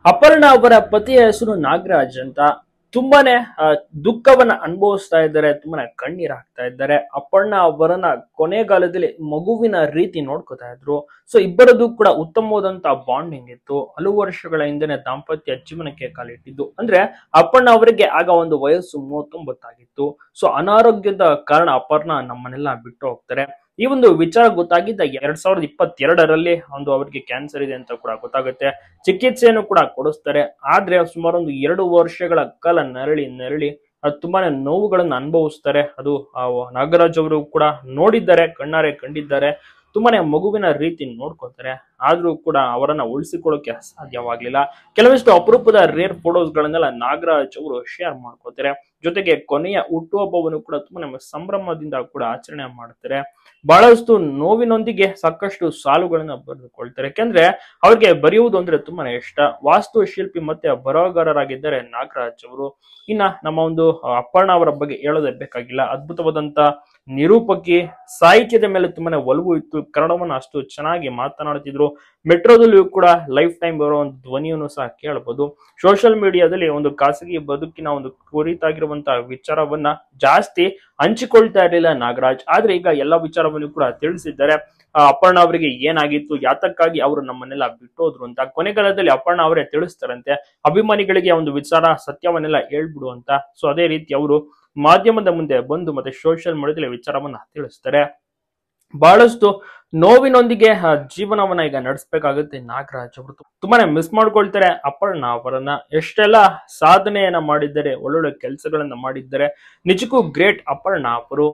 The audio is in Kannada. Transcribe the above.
ಅಪರ್ಣಾ ಅವರ ಪತಿಯ ಹೆಸರು ನಾಗರಾಜ್ ಅಂತ. ತುಂಬಾನೇ ದುಃಖವನ್ನ ಅನುಭವಿಸ್ತಾ ಇದ್ದಾರೆ, ತುಂಬಾನೇ ಕಣ್ಣೀರ್ ಹಾಕ್ತಾ ಇದ್ದಾರೆ. ಅಪರ್ಣಾ ಅವರನ್ನ ಕೊನೆಗಾಲದಲ್ಲಿ ಮಗುವಿನ ರೀತಿ ನೋಡ್ಕೋತಾ ಇದ್ರು. ಸೊ ಇಬ್ಬರದು ಕೂಡ ಉತ್ತಮವಾದಂತಹ ಬಾಂಡಿಂಗ್ ಇತ್ತು. ಹಲವು ವರ್ಷಗಳ ಹಿಂದೆನೆ ದಾಂಪತ್ಯ ಜೀವನಕ್ಕೆ ಕಾಲಿಟ್ಟಿದ್ದು. ಅಂದ್ರೆ ಅಪರ್ಣಾ ಅವರಿಗೆ ಆಗ ಒಂದು ವಯಸ್ಸು 39 ಆಗಿತ್ತು. ಸೊ ಅನಾರೋಗ್ಯದ ಕಾರಣ ಅಪರ್ಣಾ ನಮ್ಮನ್ನೆಲ್ಲ ಬಿಟ್ಟು ಹೋಗ್ತಾರೆ. ಈ ಒಂದು ವಿಚಾರ ಗೊತ್ತಾಗಿದ್ದ 2022ರಲ್ಲಿ ಒಂದು ಅವರಿಗೆ ಕ್ಯಾನ್ಸರ್ ಇದೆ ಅಂತ ಕೂಡ ಗೊತ್ತಾಗುತ್ತೆ. ಚಿಕಿತ್ಸೆಯನ್ನು ಕೂಡ ಕೊಡಿಸ್ತಾರೆ. ಆದ್ರೆ ಸುಮಾರು ಒಂದು 2 ವರ್ಷಗಳ ಕಾಲ ನರಳಿ ತುಂಬಾನೇ ನೋವುಗಳನ್ನ ಅನುಭವಿಸ್ತಾರೆ. ಅದು ನಾಗರಾಜ್ ಅವರು ಕೂಡ ನೋಡಿದ್ದಾರೆ, ಕಣ್ಣಾರೆ ಕಂಡಿದ್ದಾರೆ. ತುಂಬಾನೇ ಮಗುವಿನ ರೀತಿ ನೋಡ್ಕೊತಾರೆ. ಆದ್ರೂ ಕೂಡ ಅವರನ್ನ ಉಳಿಸಿಕೊಳ್ಳೋಕೆ ಸಾಧ್ಯವಾಗ್ಲಿಲ್ಲ. ಕೆಲವಷ್ಟು ಅಪರೂಪದ ರೇರ್ ಫೋಟೋಸ್ ಗಳನ್ನೆಲ್ಲ ನಾಗರಾಜ್ ಅವರು ಶೇರ್ ಮಾಡ್ಕೋತಾರೆ. ಜೊತೆಗೆ ಕೊನೆಯ ಹುಟ್ಟುಹಬ್ಬವನ್ನು ಕೂಡ ತುಂಬಾ ಸಂಭ್ರಮದಿಂದ ಕೂಡ ಆಚರಣೆ ಮಾಡ್ತಾರೆ. ಬಹಳಷ್ಟು ನೋವಿನೊಂದಿಗೆ ಸಾಕಷ್ಟು ಸಾಲುಗಳನ್ನ ಬರೆದುಕೊಳ್ತಾರೆ. ಯಾಕೆಂದ್ರೆ ಅವ್ರಿಗೆ ಬರೆಯುವುದು ಅಂದ್ರೆ ತುಂಬಾನೇ ಇಷ್ಟ. ವಾಸ್ತು ಶಿಲ್ಪಿ ಮತ್ತೆ ಬರಹಗಾರರಾಗಿದ್ದಾರೆ ನಾಗರಾಜ್ ಅವರು. ಇನ್ನ ನಮ್ಮ ಒಂದು ಅಪರ್ಣಾ ಅವರ ಬಗ್ಗೆ ಹೇಳೋದೇ ಬೇಕಾಗಿಲ್ಲ. ಅದ್ಭುತವಾದಂತ ನಿರೂಪಕಿ, ಸಾಹಿತ್ಯದ ಮೇಲೆ ತುಂಬಾನೇ ಒಲವು ಇತ್ತು. ಕನ್ನಡವನ್ನ ಅಷ್ಟು ಚೆನ್ನಾಗಿ ಮಾತನಾಡುತ್ತಿದ್ರು. ಮೆಟ್ರೋದಲ್ಲಿಯೂ ಕೂಡ ಲೈಫ್ ಟೈಮ್ ಬರೋ ಒಂದು ಧ್ವನಿಯನ್ನು ಸಹ ಕೇಳಬಹುದು. ಸೋಷಿಯಲ್ ಮೀಡಿಯಾದಲ್ಲಿ ಒಂದು ಖಾಸಗಿ ಬದುಕಿನ ಒಂದು ಕುರಿತಾಗಿರುವಂತಹ ವಿಚಾರವನ್ನ ಜಾಸ್ತಿ ಹಂಚಿಕೊಳ್ತಾ ಇರಲಿಲ್ಲ ನಾಗರಾಜ್. ಆದ್ರೆ ಈಗ ಎಲ್ಲಾ ವಿಚಾರವನ್ನು ಕೂಡ ತಿಳಿಸಿದ್ದಾರೆ. ಅಪರ್ಣಾ ಅವರಿಗೆ ಏನಾಗಿತ್ತು, ಯಾತಕ್ಕಾಗಿ ಅವರು ನಮ್ಮನ್ನೆಲ್ಲ ಬಿಟ್ಟೋದ್ರು ಅಂತ ಕೊನೆಗಾಲದಲ್ಲಿ ಅಪರ್ಣಾ ಅವರೇ ತಿಳಿಸ್ತಾರಂತೆ. ಅಭಿಮಾನಿಗಳಿಗೆ ಒಂದು ವಿಚಾರ ಸತ್ಯವನ್ನೆಲ್ಲ ಹೇಳ್ಬಿಡು ಅಂತ. ಸೊ ಅದೇ ರೀತಿ ಅವರು ಮಾಧ್ಯಮದ ಮುಂದೆ ಬಂದು ಮತ್ತೆ ಸೋಷಿಯಲ್ ಮೀಡಿಯಾದಲ್ಲಿ ವಿಚಾರವನ್ನ ತಿಳಿಸ್ತಾರೆ. ಬಹಳಷ್ಟು ನೋವಿನೊಂದಿಗೆ ಜೀವನವನ್ನ ಈಗ ನಡೆಸಬೇಕಾಗುತ್ತೆ ನಾಗರಾಜ್ ಅವರು. ತುಂಬಾನೇ ಮಿಸ್ ಮಾಡ್ಕೊಳ್ತಾರೆ ಅಪರ್ಣಾ ಅವರನ್ನ. ಎಷ್ಟೆಲ್ಲ ಸಾಧನೆಯನ್ನ ಮಾಡಿದ್ದಾರೆ, ಒಳ್ಳೊಳ್ಳೆ ಕೆಲಸಗಳನ್ನ ಮಾಡಿದ್ದಾರೆ. ನಿಜಕ್ಕೂ ಗ್ರೇಟ್ ಅಪರ್ಣಾ ಅವರು.